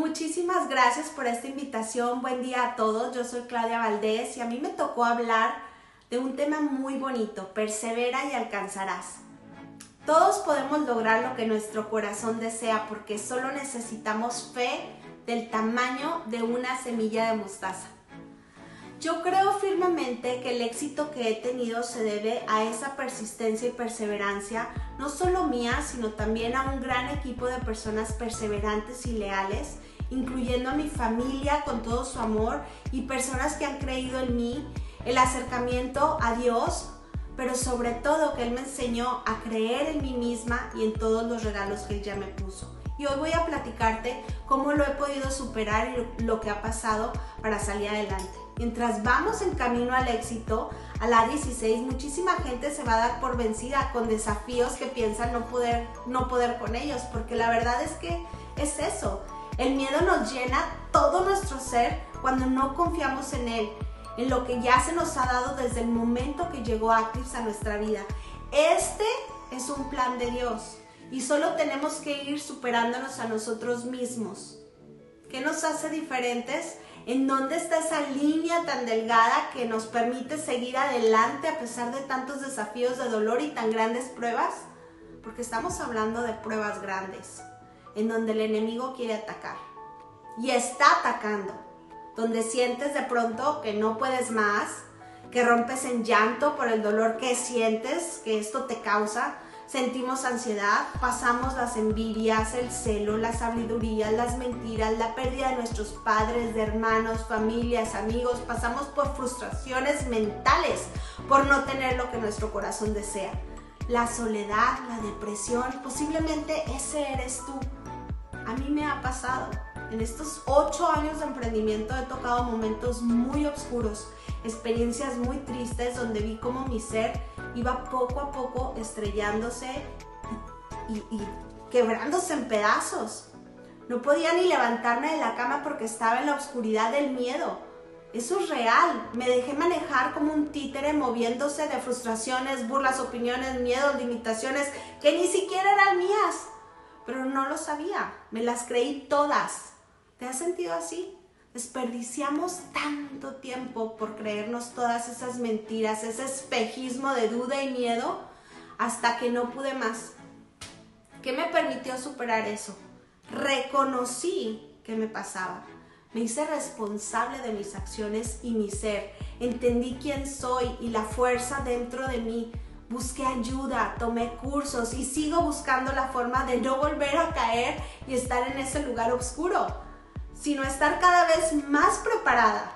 Muchísimas gracias por esta invitación. Buen día a todos. Yo soy Claudia Valdés y a mí me tocó hablar de un tema muy bonito: persevera y alcanzarás. Todos podemos lograr lo que nuestro corazón desea porque solo necesitamos fe del tamaño de una semilla de mostaza. Yo creo firmemente que el éxito que he tenido se debe a esa persistencia y perseverancia, no solo mía, sino también a un gran equipo de personas perseverantes y leales, incluyendo a mi familia con todo su amor y personas que han creído en mí, el acercamiento a Dios, pero sobre todo que Él me enseñó a creer en mí misma y en todos los regalos que Él ya me puso. Y hoy voy a platicarte cómo lo he podido superar y lo que ha pasado para salir adelante. Mientras vamos en camino al éxito, a la 16, muchísima gente se va a dar por vencida con desafíos que piensan no poder con ellos, porque la verdad es que es eso. El miedo nos llena todo nuestro ser cuando no confiamos en él, en lo que ya se nos ha dado desde el momento que llegó Actives a nuestra vida. Este es un plan de Dios y solo tenemos que ir superándonos a nosotros mismos. ¿Qué nos hace diferentes? ¿En dónde está esa línea tan delgada que nos permite seguir adelante a pesar de tantos desafíos de dolor y tan grandes pruebas? Porque estamos hablando de pruebas grandes, en donde el enemigo quiere atacar y está atacando, donde sientes de pronto que no puedes más, que rompes en llanto por el dolor que sientes, que esto te causa. Sentimos ansiedad, pasamos las envidias, el celo, las sabidurías, las mentiras, la pérdida de nuestros padres, de hermanos, familias, amigos. Pasamos por frustraciones mentales por no tener lo que nuestro corazón desea. La soledad, la depresión, posiblemente ese eres tú. A mí me ha pasado. En estos 8 años de emprendimiento he tocado momentos muy oscuros, experiencias muy tristes donde vi cómo mi ser iba poco a poco estrellándose y quebrándose en pedazos. No podía ni levantarme de la cama porque estaba en la oscuridad del miedo. Eso es real. Me dejé manejar como un títere moviéndose de frustraciones, burlas, opiniones, miedos, limitaciones que ni siquiera eran mías. Pero no lo sabía. Me las creí todas. ¿Te has sentido así? Desperdiciamos tanto tiempo por creernos todas esas mentiras, ese espejismo de duda y miedo, hasta que no pude más. ¿Qué me permitió superar eso? Reconocí que me pasaba. Me hice responsable de mis acciones y mi ser. Entendí quién soy y la fuerza dentro de mí. Busqué ayuda, tomé cursos y sigo buscando la forma de no volver a caer y estar en ese lugar oscuro, sino estar cada vez más preparada.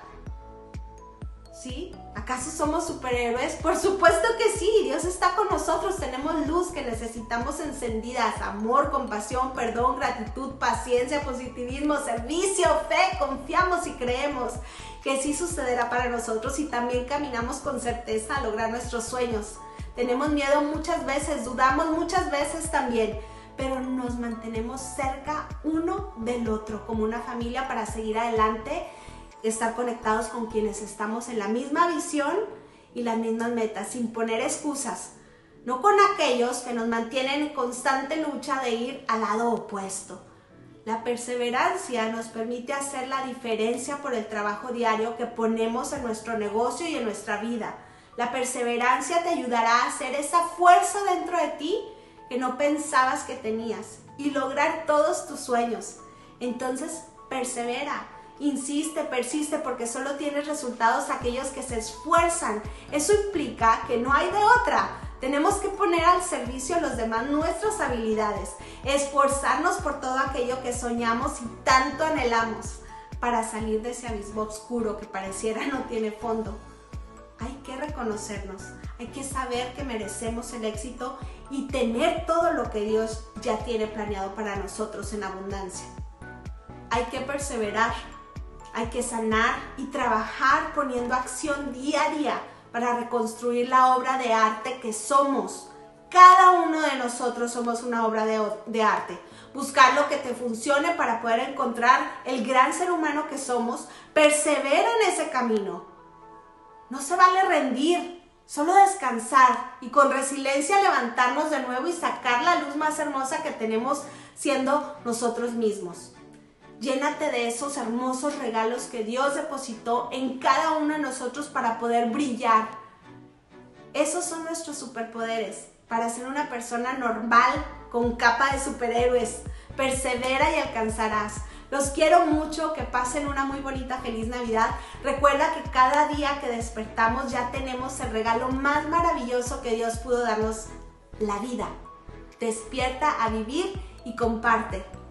¿Sí? ¿Acaso somos superhéroes? Por supuesto que sí, Dios está con nosotros, tenemos luz que necesitamos encendidas, amor, compasión, perdón, gratitud, paciencia, positivismo, servicio, fe, confiamos y creemos que sí sucederá para nosotros y también caminamos con certeza a lograr nuestros sueños. Tenemos miedo muchas veces, dudamos muchas veces también, pero nos mantenemos cerca uno del otro como una familia para seguir adelante, estar conectados con quienes estamos en la misma visión y las mismas metas, sin poner excusas, no con aquellos que nos mantienen en constante lucha de ir al lado opuesto. La perseverancia nos permite hacer la diferencia por el trabajo diario que ponemos en nuestro negocio y en nuestra vida. La perseverancia te ayudará a hacer esa fuerza dentro de ti que no pensabas que tenías y lograr todos tus sueños. Entonces, persevera, insiste, persiste, porque solo tienes resultados aquellos que se esfuerzan. Eso implica que no hay de otra. Tenemos que poner al servicio a los demás nuestras habilidades, esforzarnos por todo aquello que soñamos y tanto anhelamos para salir de ese abismo oscuro que pareciera no tiene fondo. Hay que reconocernos, hay que saber que merecemos el éxito y tener todo lo que Dios ya tiene planeado para nosotros en abundancia. Hay que perseverar, hay que sanar y trabajar poniendo acción día a día para reconstruir la obra de arte que somos. Cada uno de nosotros somos una obra de arte. Buscar lo que te funcione para poder encontrar el gran ser humano que somos. Persevera en ese camino. No se vale rendir, solo descansar y con resiliencia levantarnos de nuevo y sacar la luz más hermosa que tenemos siendo nosotros mismos. Llénate de esos hermosos regalos que Dios depositó en cada uno de nosotros para poder brillar. Esos son nuestros superpoderes para ser una persona normal con capa de superhéroes. Persevera y alcanzarás. Los quiero mucho, que pasen una muy bonita, feliz Navidad. Recuerda que cada día que despertamos ya tenemos el regalo más maravilloso que Dios pudo darnos, la vida. Despierta a vivir y comparte.